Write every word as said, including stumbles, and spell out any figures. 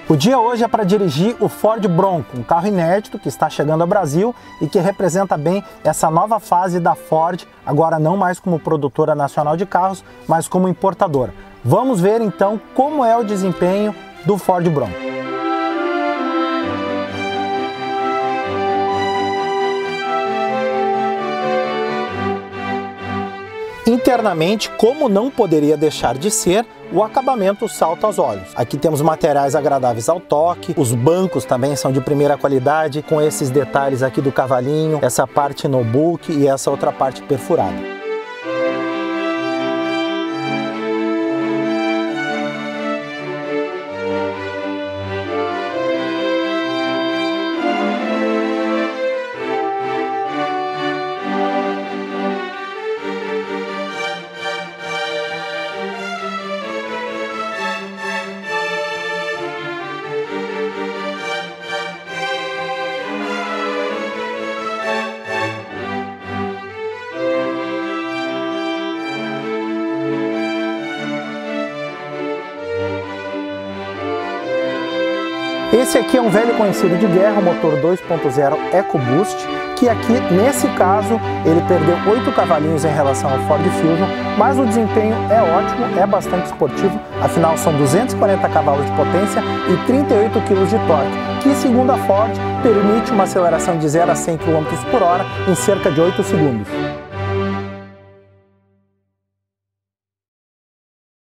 O dia hoje é para dirigir o Ford Bronco, um carro inédito que está chegando ao Brasil e que representa bem essa nova fase da Ford, agora não mais como produtora nacional de carros, mas como importadora. Vamos ver então como é o desempenho do Ford Bronco. Internamente, como não poderia deixar de ser, o acabamento salta aos olhos. Aqui temos materiais agradáveis ao toque, os bancos também são de primeira qualidade, com esses detalhes aqui do cavalinho, essa parte no book e essa outra parte perfurada. Esse aqui é um velho conhecido de guerra, o motor dois ponto zero EcoBoost, que aqui, nesse caso, ele perdeu oito cavalinhos em relação ao Ford Fusion, mas o desempenho é ótimo, é bastante esportivo, afinal são duzentos e quarenta cavalos de potência e trinta e oito quilos de torque, que, segundo a Ford, permite uma aceleração de zero a cem quilômetros por hora em cerca de oito segundos.